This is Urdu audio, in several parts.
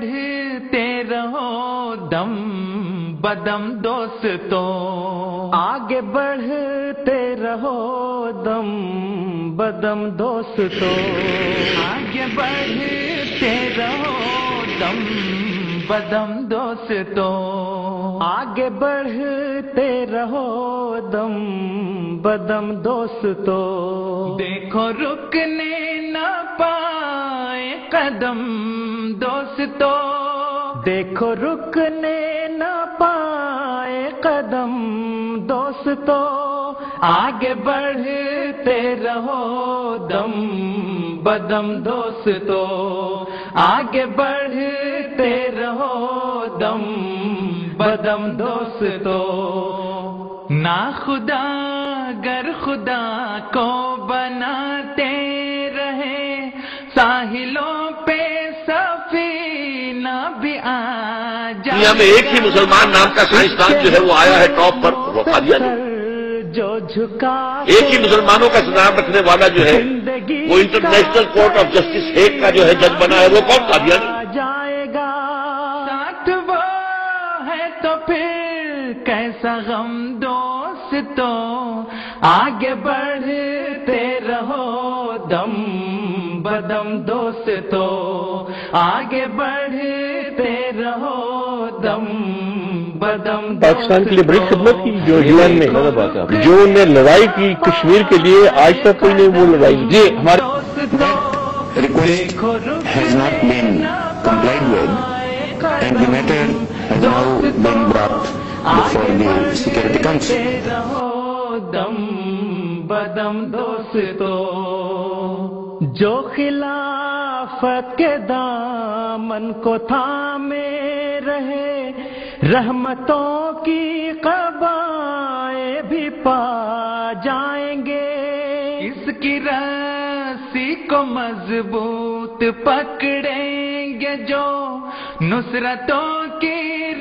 بڑھتے رہو دم بدم دوستو، آگے بڑھتے رہو دم بدم دوستو، آگے بڑھتے رہو دم بدم دوستو، آگے بڑھتے رہو دم بدم دوستو، دیکھو رکنے نہ پائے قدم دوستو، دیکھو رکنے نہ پائے قدم دوستو، آگے بڑھتے رہو دم بدم دوستو، آگے بڑھتے رہو دم بدم دوستو، نا خدا گر خدا کو بناتے رہے ساحلوں پہ سفینہ بھی آ جائے، دنیا میں ایک ہی مسلمان نام کا سائنسدان جو ہے وہ آیا ہے ٹاپ پر، وہ قادیانی، جو جھکا ایک ہی مسلمانوں کا نام رکھنے والا جو ہے وہ international court of justice Hague کا جو ہے جج بنا ہے، وہ کون؟ قادیانی جائے گا، ساتھ وہ ہے تو پھر کیسا غم دوستو، آگے بڑھتے رہو دم بدم دوستو، آگے بڑھتے رہو دم بدم پاکستان کے لیے بڑی خدمت کی جو یو این میں جو انہیں لڑائی کی کشمیر کے لیے، آج تک کوئی نے وہ لڑائی جی ہمارے request has not been complied with and the matter has now been brought before the Security Council. دم بدم دوستو، جو خلافت کے دامن کو تھامے رہے رحمتوں کی قبائیں بھی پا جائیں گے، اس کی رسی کو مضبوط پکڑیں گے جو نصرتوں کی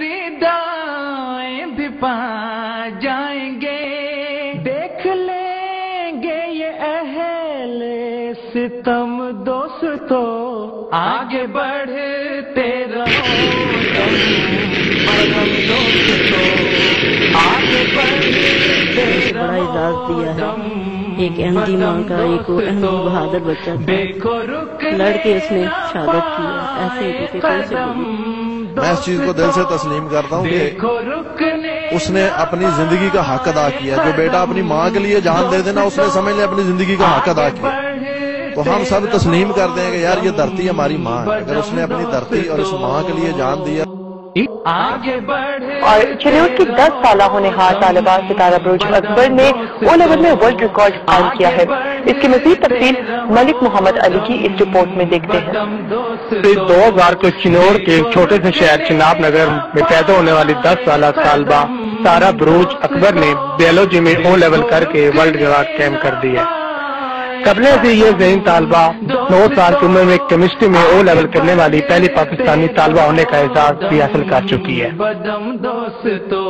ردائیں بھی پا جائیں گے، دیکھ لیں گے یہ اہل ستم دوستو، آگے بڑھتے رہو دم بدم دوستو، آگے بڑھتے بڑا اعزاز دیا ہے، ایک احمدی ماں کا ایک احمد بہادر بچہ تھا، دیکھو رکنے لڑ کے اس نے شہادت کی، ایسے ہی کہ کوئی سے نہیں۔ میں اس چیز کو دل سے تسلیم کرتا ہوں کہ اس نے اپنی زندگی کا حق ادا کیا، جو بیٹا اپنی ماں کے لیے جان دے دینا اس نے سمجھ لیا اپنی زندگی کا حق ادا کیا، تو ہم سب تسلیم کرتے ہیں کہ یار یہ دھرتی ہماری ماں ہے، اگر اس نے اپنی دھرتی اور اس ماں کے لیے جان دیا۔ اور چنور کی 10 سالہ ہونہار طالبہ ستارہ بروج اکبر نے او لیول میں ورلڈ ریکارڈ قائم کیا ہے۔ اس کی مزید تفصیل ملک محمد علی کی اس رپورٹ میں دیکھتے ہیں۔ 2000 کو چنور کے ایک چھوٹے سے شہر چناب نگر میں پیدا ہونے والی 10 سالہ طالبہ ستارہ بروج اکبر نے بیولوجی میں او لیول کر کے ورلڈ ریکارڈ قائم کر دی ہے۔ قبل سے یہ ذہین طالبہ 9 سال کی عمر میں کیمسٹری میں او لیول کرنے والی پہلی پاکستانی طالبہ ہونے کا اعزاز بھی حاصل کر چکی ہے۔ بدم دوستو،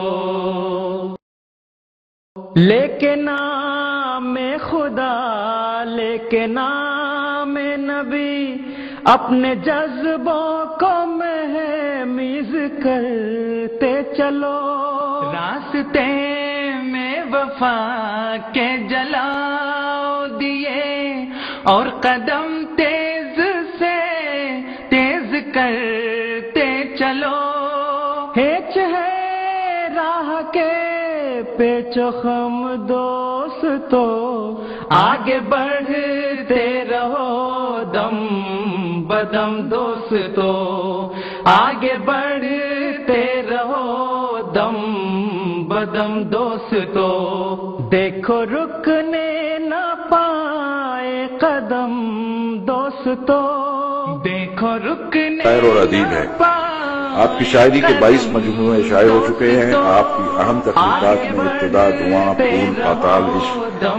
لے کے نام خدا لے کے نام نبی اپنے جذبوں کو مہمیز کرتے چلو، راستے میں وفا کے جلاؤ دیے اور قدم تیز سے تیز کرتے چلو، ہیچ ہے راہ کے پیچ و خم دوستو، آگے بڑھتے رہو دم بدم دوستو، آگے بڑھتے رہو دم بدم دوستو، دیکھو رکنے نہ پائے قدم دوستو، دیکھو رکنے شاعر اور ادیب ہے، آپ کی شاعری کے 22 مجموعے شائع ہو چکے ہیں، آپ کی اہم تخلیقات میں ابتدا، دعاں، پھول، پاتال، عشق،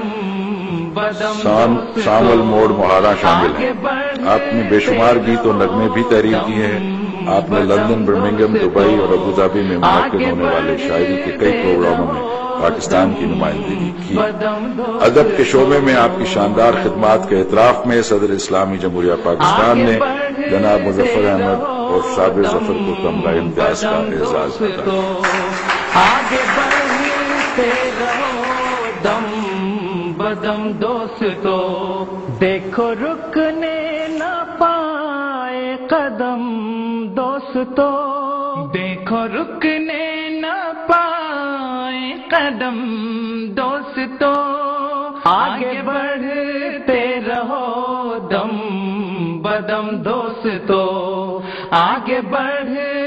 سانول، موڑ، مہارا شامل ہیں۔ آپ نے بے شمار گیت اور نغمے بھی تحریر کیے ہیں۔ آپ نے لندن، برمنگھم، دبئی اور ابوظہبی میں منعقد ہونے والے شاعری کے کئی پروگراموں میں پاکستان کی نمائندگی کی۔ ادب کے شعبے میں آپ کی شاندار خدمات کے اعتراف میں صدر اسلامی جمہوریہ پاکستان نے جناب مظفر احمد اور शाब ज़फ़र को तमगा इम्तियाज का एजाज तो आगे बढ़ते रहो दम बदम दोस्तों, देखो रुकने न पाए कदम दोस्तों, देखो रुकने न पाए कदम दोस्तों, आगे बढ़ते रहो दम बदम दोस्तों, आगे बढ़